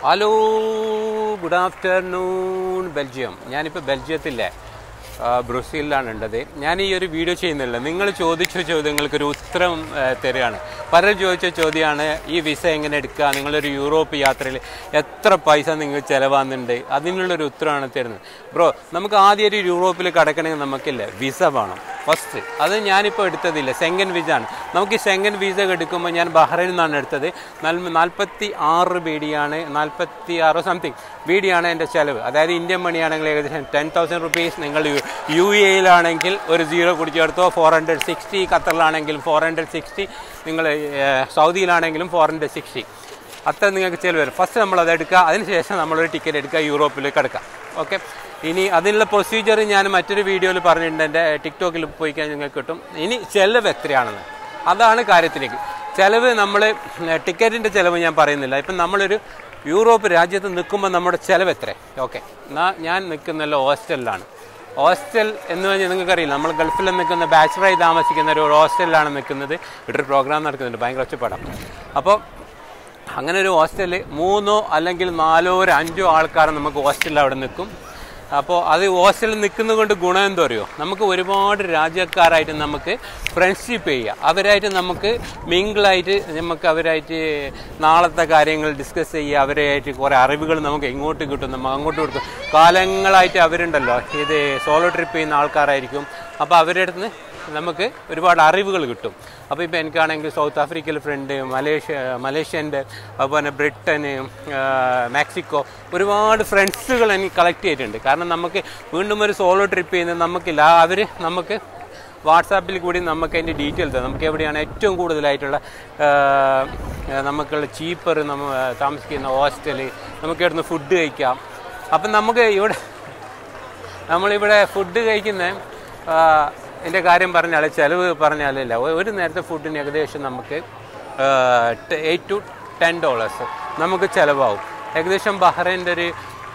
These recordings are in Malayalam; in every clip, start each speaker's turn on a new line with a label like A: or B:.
A: Hello, good afternoon Belgium. ഞാനിപ്പോൾ ബെൽജിയത്തിലെ ബ്രസീലിലാണ് ഉള്ളത്. ഞാൻ ഈ ഒരു വീഡിയോ ചെയ്യുന്നില്ല, നിങ്ങൾ ചോദിച്ച ചോദ്യങ്ങൾക്കൊരു ഉത്തരം തരികയാണ്. പലരും ചോദിച്ച ചോദ്യമാണ് ഈ വിസ എങ്ങനെ എടുക്കുക, നിങ്ങളൊരു യൂറോപ്പ് യാത്രയിൽ എത്ര പൈസ നിങ്ങൾ ചിലവാകുന്നുണ്ട്, അതിനുള്ളൊരു ഉത്തരമാണ് തരുന്നത്. ബ്രോ, നമുക്ക് ആദ്യം ഒരു യൂറോപ്പിൽ കടക്കണമെങ്കിൽ നമുക്കില്ല വിസ വേണം ഫസ്റ്റ്. അത് ഞാനിപ്പോൾ എടുത്തതില്ല, സെങ്കൻ വിസ ആണ്. നമുക്ക് ഈ സെങ്കൻ വിസ എടുക്കുമ്പോൾ ഞാൻ ബഹ്റൈനിൽ നിന്നാണ് എടുത്തത്. 46 ബീഡിയാണ്, 46 സംതിങ് ബീഡിയാണ് എൻ്റെ ചിലവ്. അതായത് ഇന്ത്യൻ മണിയാണെങ്കിൽ ഏകദേശം 10,000 റുപ്പീസ്. നിങ്ങൾ UAE-യിലാണെങ്കിൽ ഒരു 0 കൂടി ചേർത്തോ 460, ഖത്തറിലാണെങ്കിലും 460, നിങ്ങൾ സൗദിയിലാണെങ്കിലും 460. അത്ര നിങ്ങൾക്ക് ചിലവ് വരും. ഫസ്റ്റ് നമ്മളത് എടുക്കുക, അതിനുശേഷം നമ്മളൊരു ടിക്കറ്റ് എടുക്കുക, യൂറോപ്പിലേക്ക് കിടക്കുക. ഓക്കെ, ഇനി അതിനുള്ള പ്രൊസീജിയർ ഞാൻ മറ്റൊരു വീഡിയോയിൽ പറഞ്ഞിട്ടുണ്ട്, എൻ്റെ ടിക്ടോക്കിൽ പോയി കഴിഞ്ഞാൽ നിങ്ങൾക്ക് കിട്ടും. ഇനി ചിലവ് എത്രയാണെന്ന്, അതാണ് കാര്യത്തിലേക്ക്. ചിലവ് നമ്മൾ ടിക്കറ്റിൻ്റെ ചിലവ് ഞാൻ പറയുന്നില്ല. ഇപ്പം നമ്മളൊരു യൂറോപ്പ് രാജ്യത്ത് നിൽക്കുമ്പോൾ നമ്മുടെ ചിലവ് എത്ര? ഓക്കെ, ഞാൻ നിൽക്കുന്നല്ലോ ഹോസ്റ്റലിലാണ്. ഹോസ്റ്റൽ എന്ന് പറഞ്ഞാൽ നിങ്ങൾക്കറിയില്ല, നമ്മൾ ഗൾഫിൽ നിൽക്കുന്ന ബാച്ചിലറായി താമസിക്കുന്ന ഒരു ഹോസ്റ്റലിലാണ് നിൽക്കുന്നത്. ഇവിടെ ഒരു പ്രോഗ്രാം നടക്കുന്നുണ്ട്, ഭയങ്കര ഒച്ചപ്പാടാണ്. അപ്പോൾ അങ്ങനെ ഒരു ഹോസ്റ്റലിൽ 3 അല്ലെങ്കിൽ 4 or 5 ആൾക്കാർ നമുക്ക് ഹോസ്റ്റലിൽ അവിടെ നിൽക്കും. അപ്പോൾ അത് ഹോസ്റ്റലിൽ നിൽക്കുന്നത് കൊണ്ട് ഗുണം എന്തോ അറിയോ, നമുക്ക് ഒരുപാട് രാജ്യക്കാരായിട്ട് നമുക്ക് ഫ്രണ്ട്ഷിപ്പ് ചെയ്യുക, അവരായിട്ട് നമുക്ക് മിങ്കിളായിട്ട് നമുക്ക് അവരായിട്ട് നാളത്തെ കാര്യങ്ങൾ ഡിസ്കസ് ചെയ്യുക, അവരായിട്ട് കുറേ അറിവുകൾ നമുക്ക് ഇങ്ങോട്ട് കിട്ടും, നമ്മൾ അങ്ങോട്ട് കൊടുക്കും. കാലങ്ങളായിട്ട് അവരുണ്ടല്ലോ, ഇത് സോളോ ട്രിപ്പ് ചെയ്യുന്ന ആൾക്കാരായിരിക്കും. അപ്പോൾ അവരുടെ അടുത്ത് നമുക്ക് ഒരുപാട് അറിവുകൾ കിട്ടും. അപ്പോൾ ഇപ്പോൾ എനിക്കാണെങ്കിൽ സൗത്ത് ആഫ്രിക്കയിൽ ഫ്രണ്ട്, മലേഷ്യൻ്റെ, അതുപോലെ ബ്രിട്ടന്, മെക്സിക്കോ, ഒരുപാട് ഫ്രണ്ട്സുകൾ എനിക്ക് കളക്ട് ചെയ്തിട്ടുണ്ട്. കാരണം നമുക്ക് വീണ്ടും ഒരു സോളോ ട്രിപ്പ് ചെയ്യുന്നത് നമുക്കില്ല, അവർ നമുക്ക് വാട്സാപ്പിൽ കൂടി നമുക്ക് അതിൻ്റെ ഡീറ്റെയിൽസ്, നമുക്ക് എവിടെയാണ് ഏറ്റവും കൂടുതലായിട്ടുള്ള നമുക്കുള്ള ചീപ്പർ, നമ്മൾ താമസിക്കുന്ന ഹോസ്റ്റൽ, നമുക്ക് ഇവിടുന്ന് ഫുഡ് കഴിക്കാം. അപ്പം നമുക്ക് നമ്മളിവിടെ ഫുഡ് കഴിക്കുന്ന എൻ്റെ കാര്യം പറഞ്ഞാൽ, ചിലവ് പറഞ്ഞാലില്ല, ഒരു നേരത്തെ ഫുഡിന് ഏകദേശം നമുക്ക് $8 to $10 നമുക്ക് ചിലവാകും. ഏകദേശം ബഹ്റൈൻ്റെ ഒരു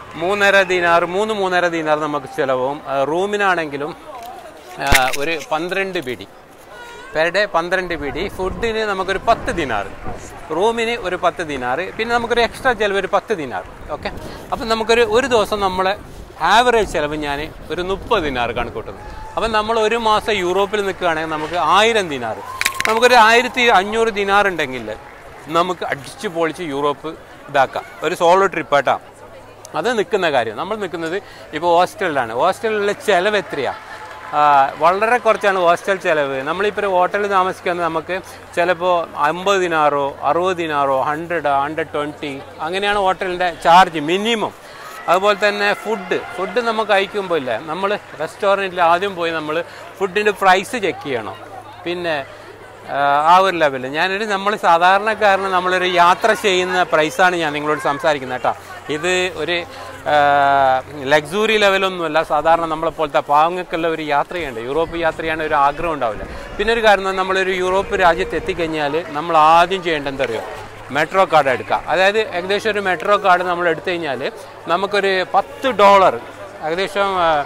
A: 3.5 ദിനാർ നമുക്ക് ചിലവാകും. റൂമിനാണെങ്കിലും ഒരു 12 ബീഡി പെർ ഡേ, 12 ബീഡി. ഫുഡിന് നമുക്കൊരു 10 ദിനാർ, റൂമിന് ഒരു 10 ദിനാർ, പിന്നെ നമുക്കൊരു എക്സ്ട്രാ ചിലവ് ഒരു 10 ദിനാർ. ഓക്കെ, അപ്പം നമുക്കൊരു ദിവസം നമ്മളെ ആവറേജ് ചിലവ് ഞാൻ ഒരു 30 ദിനാർ കണക്കൂട്ടുന്നു. അപ്പം നമ്മൾ ഒരു മാസം യൂറോപ്പിൽ നിൽക്കുകയാണെങ്കിൽ നമുക്ക് 1000 ദിനാർ, നമുക്കൊരു 1500 ദിനാർ ഉണ്ടെങ്കിൽ നമുക്ക് അടിച്ച് പൊളിച്ച് യൂറോപ്പ് ഇതാക്കാം. ഒരു സോളോ ട്രിപ്പായിട്ടാ അത് നിൽക്കുന്ന കാര്യം. നമ്മൾ നിൽക്കുന്നത് ഇപ്പോൾ ഹോസ്റ്റലിലാണ്. ഹോസ്റ്റലിലെ ചിലവ് എത്രയാണ്? വളരെ കുറച്ചാണ് ഹോസ്റ്റൽ ചിലവ്. നമ്മളിപ്പോൾ ഒരു ഹോട്ടലിൽ താമസിക്കുന്നത് നമുക്ക് ചിലപ്പോൾ 50 ദിനാറോ 60 ദിനാറോ 100, 120 അങ്ങനെയാണ് ഹോട്ടലിൻ്റെ ചാർജ് മിനിമം. അതുപോലെ തന്നെ ഫുഡ് നമുക്ക് കഴിക്കുമ്പോൾ ഇല്ല, നമ്മൾ റെസ്റ്റോറൻറ്റിൽ ആദ്യം പോയി നമ്മൾ ഫുഡിൻ്റെ പ്രൈസ് ചെക്ക് ചെയ്യണം. പിന്നെ ആ ഒരു ലെവലിൽ നമ്മൾ സാധാരണക്കാരന് നമ്മളൊരു യാത്ര ചെയ്യുന്ന പ്രൈസാണ് ഞാൻ നിങ്ങളോട് സംസാരിക്കുന്നത് കേട്ടോ. ഇത് ഒരു ലക്സൂറി ലെവലൊന്നുമല്ല, സാധാരണ നമ്മളെപ്പോലത്തെ പാവങ്ങൾക്കുള്ള ഒരു യാത്ര ചെയ്യേണ്ടത്. യൂറോപ്പ് യാത്ര ചെയ്യാൻ ഒരു ആഗ്രഹം ഉണ്ടാവില്ല. പിന്നെ ഒരു കാര്യം, നമ്മളൊരു യൂറോപ്പ് രാജ്യത്ത് എത്തിക്കഴിഞ്ഞാൽ നമ്മൾ ആദ്യം ചെയ്യേണ്ടത് എന്തറിയോ, മെട്രോ കാർഡ് എടുക്കുക. അതായത് ഏകദേശം ഒരു മെട്രോ കാർഡ് നമ്മൾ എടുത്തു കഴിഞ്ഞാൽ നമുക്കൊരു $10, ഏകദേശം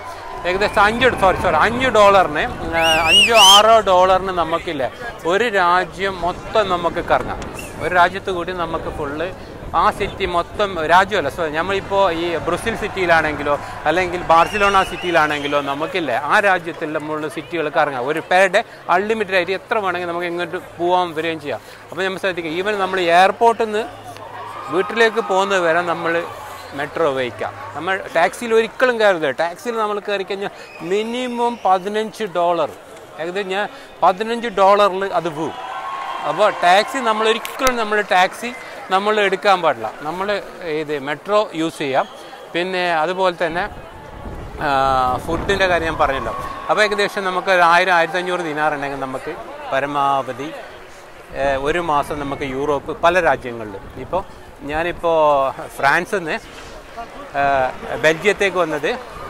A: $5 $6 നമുക്കില്ലേ ഒരു രാജ്യം മൊത്തം നമുക്ക് കറങ്ങാം. ഒരു രാജ്യത്ത് കൂടി നമുക്ക് ഫുള്ള് ആ സിറ്റി മൊത്തം, രാജ്യമല്ല, നമ്മളിപ്പോൾ ഈ ബ്രസീൽ സിറ്റിയിലാണെങ്കിലോ അല്ലെങ്കിൽ ബാർസിലോണ സിറ്റിയിലാണെങ്കിലോ നമുക്കില്ലേ ആ രാജ്യത്തിൽ നമ്മളുള്ള സിറ്റികൾ കറങ്ങാം. ഒരു പെർ ഡേ അൺലിമിറ്റഡ് ആയിട്ട് എത്ര വേണമെങ്കിൽ നമുക്ക് ഇങ്ങോട്ട് പോകാൻ വരികയും ചെയ്യാം. അപ്പോൾ നമ്മൾ ശ്രദ്ധിക്കുക, ഈവൻ നമ്മൾ എയർപോർട്ടിൽ നിന്ന് വീട്ടിലേക്ക് പോകുന്നത് വരെ നമ്മൾ മെട്രോ ഉപയോഗിക്കാം. നമ്മൾ ടാക്സിയിൽ ഒരിക്കലും കയറുന്നത്, ടാക്സിയിൽ നമ്മൾ കയറി കഴിഞ്ഞാൽ മിനിമം $15, ഏകദേശം $15 അത് പോവും. അപ്പോൾ ടാക്സി നമ്മൾ എടുക്കാൻ പാടില്ല, നമ്മൾ മെട്രോ യൂസ് ചെയ്യാം. പിന്നെ അതുപോലെ തന്നെ ഫുഡിൻ്റെ കാര്യം ഞാൻ പറഞ്ഞല്ലോ. അപ്പോൾ ഏകദേശം നമുക്ക് 1000-1500 ദിനാർ ഉണ്ടെങ്കിൽ നമുക്ക് പരമാവധി ഒരു മാസം നമുക്ക് യൂറോപ്പ് പല രാജ്യങ്ങളിലും. ഇപ്പോൾ ഞാനിപ്പോൾ ഫ്രാൻസിൽ നിന്ന് ബെൽജിയത്തേക്ക് വന്നത്,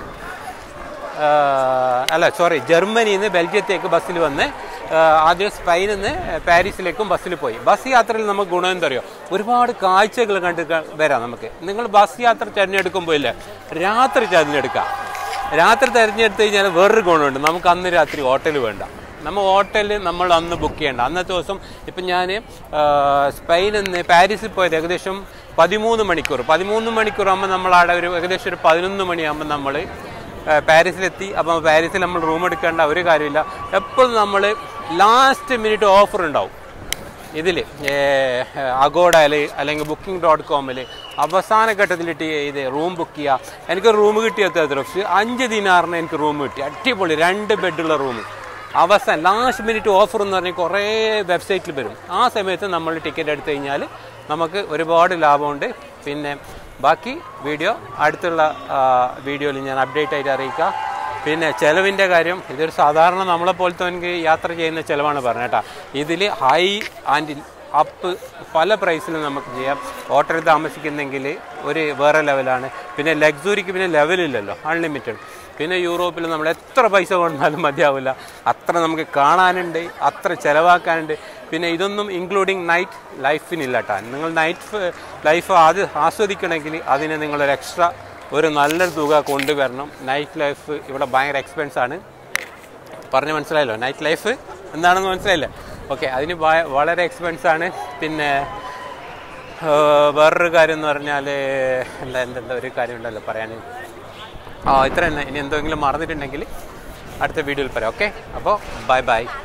A: ജർമ്മനിയിൽ നിന്ന് ബെൽജിയത്തേക്ക് ബസ്സിൽ വന്ന് ആദ്യം സ്പെയിനിൽ നിന്ന് പാരീസിലേക്കും ബസ്സിൽ പോയി. ബസ് യാത്രയിൽ നമുക്ക് ഗുണം എന്താ അറിയോ, ഒരുപാട് കാഴ്ചകൾ കണ്ട് വരാം. നമുക്ക് നിങ്ങൾ ബസ് യാത്ര തിരഞ്ഞെടുക്കുമ്പോൾ ഇല്ലേ, രാത്രി തിരഞ്ഞെടുക്കാം. രാത്രി തിരഞ്ഞെടുത്ത് കഴിഞ്ഞാൽ വേറൊരു ഗുണമുണ്ട്, നമുക്ക് അന്ന് രാത്രി ഹോട്ടൽ വേണ്ട. നമ്മൾ ഹോട്ടലിൽ നമ്മൾ അന്ന് ബുക്ക് ചെയ്യേണ്ട. അന്നത്തെ ദിവസം ഇപ്പം ഞാൻ സ്പെയിനിൽ നിന്ന് പാരീസിൽ പോയത് ഏകദേശം 13 മണിക്കൂറാകുമ്പോൾ നമ്മളവിടെ ഏകദേശം ഒരു 11 മണിയാകുമ്പോൾ നമ്മൾ പാരീസിലെത്തി. അപ്പം പാരീസിൽ നമ്മൾ റൂം എടുക്കേണ്ട ഒരു കാര്യമില്ല. എപ്പോഴും നമ്മൾ ലാസ്റ്റ് മിനിറ്റ് ഓഫർ ഉണ്ടാവും ഇതിൽ അഗോഡയിൽ അല്ലെങ്കിൽ booking.com അവസാന ഘട്ടത്തിലിട്ട് ഇത് റൂം ബുക്ക് ചെയ്യുക. എനിക്ക് റൂം കിട്ടിയത് 5 ദിനാറിന് എനിക്ക് റൂം കിട്ടി. അടിപൊളി 2 ബെഡുള്ള റൂം. അവസാനം ലാസ്റ്റ് മിനിറ്റ് ഓഫർ എന്ന് പറഞ്ഞാൽ കുറേ വെബ്സൈറ്റിൽ വരും. ആ സമയത്ത് നമ്മൾ ടിക്കറ്റ് എടുത്തു കഴിഞ്ഞാൽ നമുക്ക് ഒരുപാട് ലാഭമുണ്ട്. പിന്നെ ബാക്കി വീഡിയോ അടുത്തുള്ള വീഡിയോയിൽ ഞാൻ അപ്ഡേറ്റ് ആയിട്ട് അറിയിക്കാം. പിന്നെ ചിലവിൻ്റെ കാര്യം, ഇതൊരു സാധാരണ നമ്മളെപ്പോലത്തെ എനിക്ക് യാത്ര ചെയ്യുന്ന ചിലവാണ് പറഞ്ഞേട്ടാ. ഇതിൽ ഹൈ ആൻഡ് അപ്പ് പല പ്രൈസിലും നമുക്ക് ചെയ്യാം. ഹോട്ടലിൽ താമസിക്കുന്നെങ്കിൽ ഒരു വേറെ ലെവലാണ്. പിന്നെ ലക്സൂരിക്ക് പിന്നെ ലെവലില്ലല്ലോ, അൺലിമിറ്റഡ്. പിന്നെ യൂറോപ്പിൽ നമ്മൾ എത്ര പൈസ കൊണ്ടാലും മതിയാവില്ല. അത്ര നമുക്ക് കാണാനുണ്ട്, അത്ര ചിലവാക്കാനുണ്ട്. പിന്നെ ഇതൊന്നും ഇൻക്ലൂഡിങ് നൈറ്റ് ലൈഫിനില്ല കേട്ടോ. നിങ്ങൾ നൈറ്റ് ലൈഫ് ആസ്വദിക്കണമെങ്കിൽ അതിന് നിങ്ങളൊരു എക്സ്ട്രാ ഒരു നല്ലൊരു തുക കൊണ്ടുവരണം. നൈറ്റ് ലൈഫ് ഇവിടെ ഭയങ്കര എക്സ്പെൻസാണ്. പറഞ്ഞ് മനസ്സിലായല്ലോ, നൈറ്റ് ലൈഫ് എന്താണെന്ന് മനസ്സിലായില്ലേ? ഓക്കെ, അതിന് വളരെ എക്സ്പെൻസാണ്. പിന്നെ വേറൊരു കാര്യം എന്ന് പറഞ്ഞാൽ എന്താ ഒരു കാര്യം ഉണ്ടല്ലോ പറയാൻ. ഇത്ര തന്നെ. ഇനി എന്തെങ്കിലും മറന്നിട്ടുണ്ടെങ്കിൽ അടുത്ത വീഡിയോയിൽ പറയാം. ഓക്കെ, അപ്പോൾ ബൈ.